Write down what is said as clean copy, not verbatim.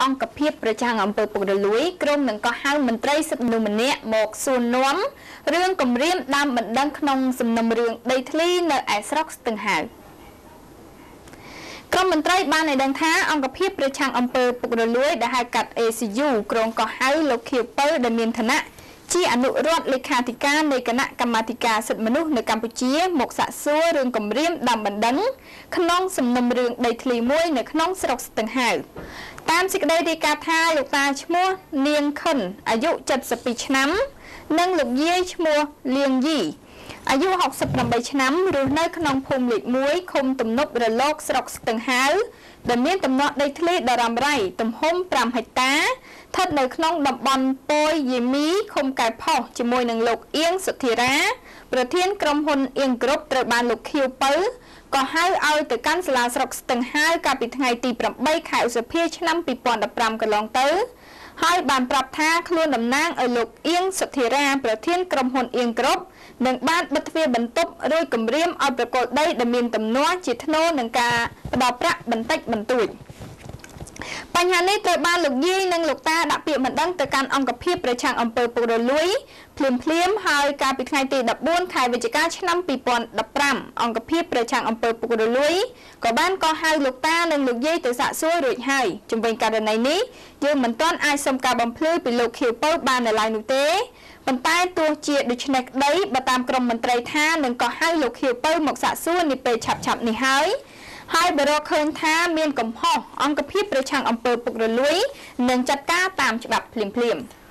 អង្គភាពប្រចាំអំពើពុករលួយក្រុមនឹងក៏ហៅមន្ត្រីសិទ្ធិមនុស្សម្នាក់មកសួរនាំរឿងគម្រាមដើមបណ្ដឹងក្នុងសំណុំរឿងដីធ្លីនៅឯស្រុកស្ទឹងហៅក្រុមមន្ត្រីបានឲ្យដឹងថាអង្គភាពប្រចាំអំពើពុករលួយដែលហៅកាត់ ACU ក្រុងក៏ហៅលោកខៀវពៅដែលមានឋានៈជាអនុរដ្ឋលេខាធិការនៃគណៈកម្មាធិការសិទ្ធិមនុស្សនៅកម្ពុជាមកសាកសួររឿងគម្រាមដើមបណ្ដឹងក្នុងសំណុំរឿងដីធ្លីមួយនៅក្នុងស្រុកស្ទឹងហៅតាមសេចក្តីរាយការណ៍ថាលោកតាឈ្មោះនាងខុនអាយុ72ឆ្នាំនិងលោកយាយឈ្មោះលៀងយីអាយុ68ឆ្នាំរស់នៅក្នុងភូមិលេខ1ឃុំទំនប់រលកស្រុកស្ទឹងហៅដែលមានទំនាស់ដីធ្លីដរ៉ាំរៃទំហំ5ហិកតាស្ថិតនៅក្នុងតំបន់ប៉ោយយេមីឃុំកែផុសជាមួយនឹងលោកអៀងសុធារាប្រធានក្រុមហ៊ុនអៀងគ្រប់ត្រូវបានលោកខៀវពៅក៏ហៅឲ្យទៅកាន់សាលាស្រុកស្ទឹងហៅកាលពីថ្ងៃទី8ខែឧសភាឆ្នាំ2015កន្លងទៅហើយបានប្រាប់ថាខ្លួនតំណាងឲ្យលោកអៀងសុធារាប្រធានក្រុមហ៊ុនអៀងគ្រប់នឹងបានបិទទ្វារបន្ទប់រួចគម្រាមឲ្យប្រកល់ដីដែលមានទំនាស់ជាថ្នូរនឹងការផ្ដល់ប្រាក់បន្តិចបន្តួចបញ្ហានេះត្រូវបានលោកយាយនិងលោកតាដាក់ពាក្យបណ្ដឹងទៅកាន់អង្គភាពប្រចាំអំពើពុករលួយភ្លាមហើយកាលពីថ្ងៃទី14ខែវិច្ឆិកាឆ្នាំ2015អង្គភាពប្រចាំអំពើពុករលួយក៏បានកោះហៅលោកតានិងលោកយាយទៅសាកសួររួចហើយជំវិញករណីនេះយើងមិនទាន់អាចសុំការបំភ្លឺពីលោកខៀវពៅបាននៅឡើយនោះទេប៉ុន្តែទោះជាដូច្នេះក្តីបើតាមក្រុមមន្ត្រីថានឹងកោះហៅលោកខៀវពៅមកសាកសួរនាពេលឆាប់ៗនេះហើយបើរកឃើញថាមានកំហុសអង្គភាពប្រឆាំងអំពើពុករលួយនឹងចាត់ការតាមច្បាប់ភ្លាមៗ